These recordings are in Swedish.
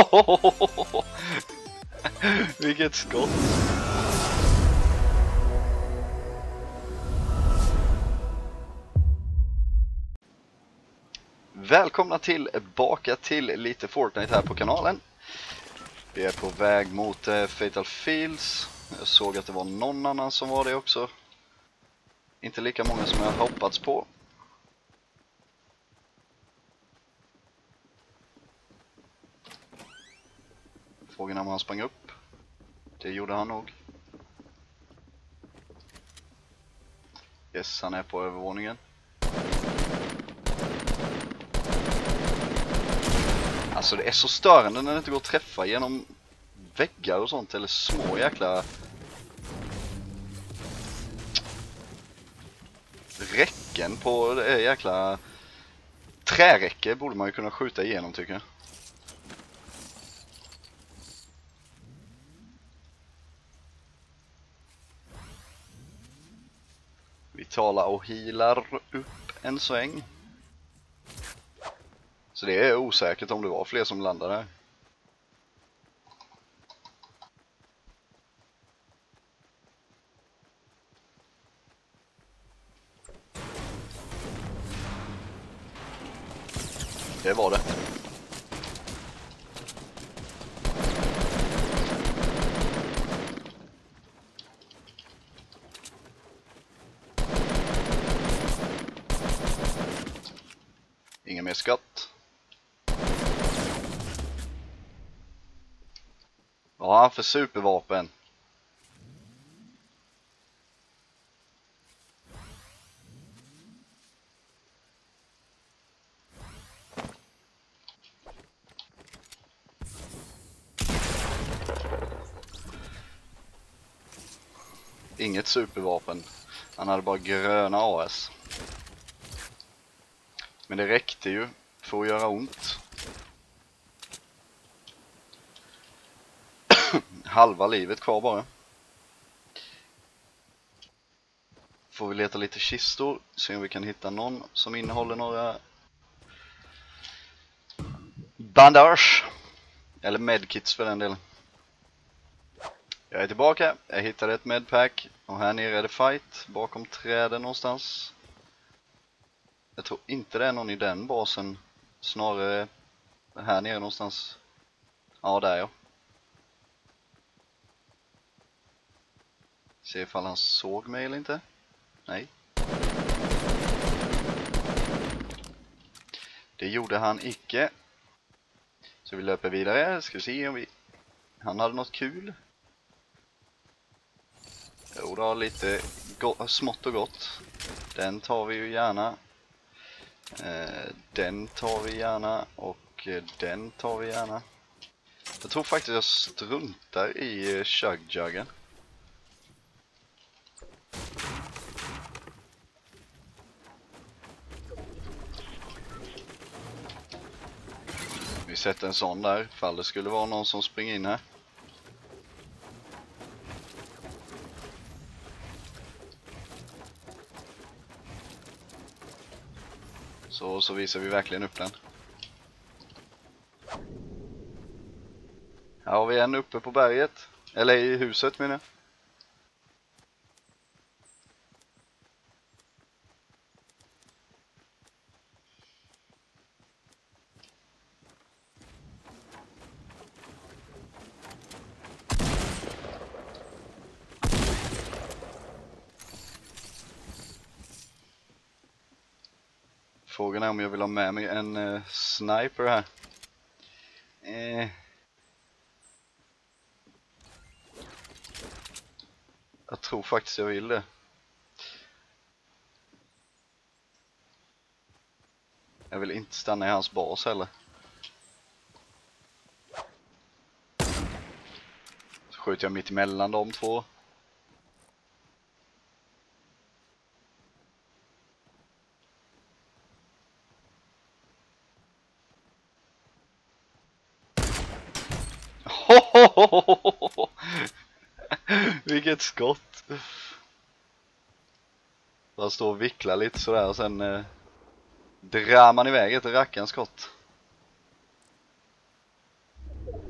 Vilket skott. Välkomna tillbaka till lite Fortnite här på kanalen. Vi är på väg mot Fatal Fields. Jag såg att det var någon annan som var det också. Inte lika många som jag hoppats på. Frågan är om han sprang upp. Det gjorde han nog. Yes, han är på övervåningen. Alltså det är så störande när det inte går att träffa genom väggar och sånt, eller små jäkla räcken på det jäkla träräcke borde man ju kunna skjuta igenom, tycker jag. Vi talar och healar upp en sväng. Så det är osäkert om det var fler som landade här. Det var det. Ingen mer skatt. Vad har han för supervapen? Inget supervapen. Han hade bara gröna AS. Men det räckte ju för att göra ont. Halva livet kvar bara. Får vi leta lite kistor. Se om vi kan hitta någon som innehåller några bandage. Eller medkits för den delen. Jag är tillbaka. Jag hittade ett medpack. Och här nere är det fight. Bakom träden någonstans. Jag tror inte det är någon i den basen. Snarare här nere någonstans. Ja, där ja. Se ifall han såg mig eller inte. Nej. Det gjorde han icke. Så vi löper vidare. Ska vi se om han hade något kul. Jo, det har lite smått och gott. Den tar vi ju gärna. Den tar vi gärna. Och den tar vi gärna. Jag tror faktiskt jag struntar i chug-juggen. Vi sätter en sån där ifall det skulle vara någon som springer in här. Så visar vi verkligen upp den. Här har vi en uppe på berget. Eller i huset menar jag. Frågan är om jag vill ha med mig en sniper här. Jag tror faktiskt jag vill det. Jag vill inte stanna i hans bas heller. Så skjuter jag mitt emellan de två. Vilket skott. Bara stå och vickla lite sådär och sen drar man iväg ett rackarns skott.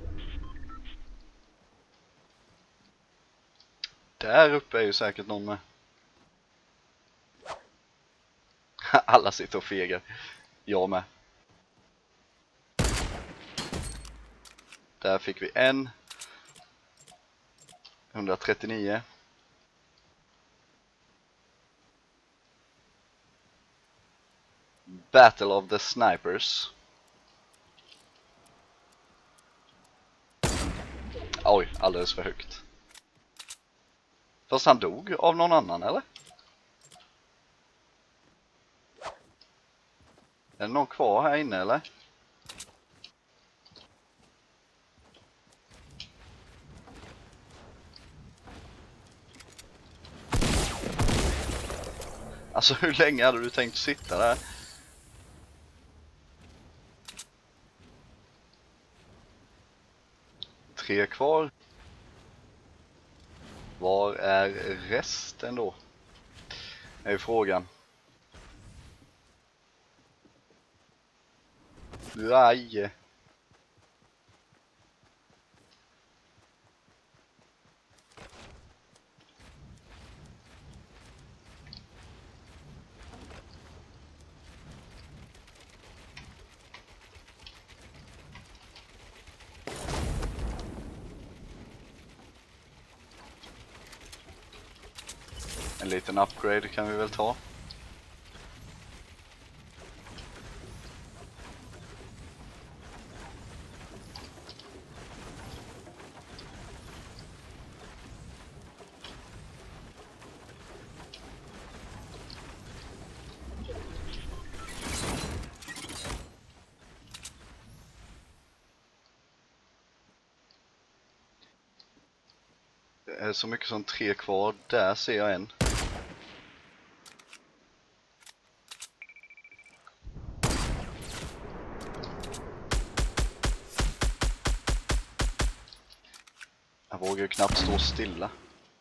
Där uppe är ju säkert någon med. Alla sitter och fegar. Jag med. Där fick vi en. 139. Battle of the Snipers. Oj, alldeles för högt. Fast han dog av någon annan, eller? Är det någon kvar här inne, eller? Alltså hur länge hade du tänkt sitta där? Tre kvar. Var är resten då? Är ju frågan. Nej. En liten upgrade kan vi väl ta. Det är så mycket som 3 kvar. Där ser jag en. Jag vågar ju knappt stå stilla.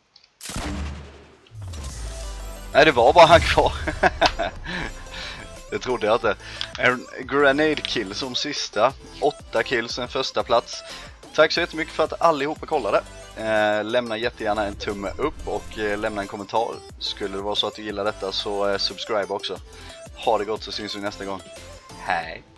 Nej, det var bara han kvar. Det trodde jag inte. En grenade kill som sista. 8 kills, en första plats. Tack så jättemycket för att allihopa kollade. Lämna jättegärna en tumme upp och lämna en kommentar. Skulle det vara så att du gillar detta så subscribe också. Ha det gott, så syns vi nästa gång. Hej!